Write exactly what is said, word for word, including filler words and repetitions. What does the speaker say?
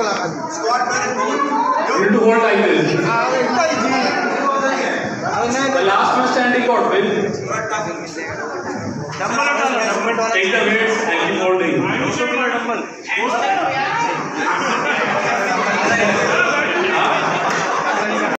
Squat very good. You need to hold like this. The last man standing got win. Take the weights and keep holding.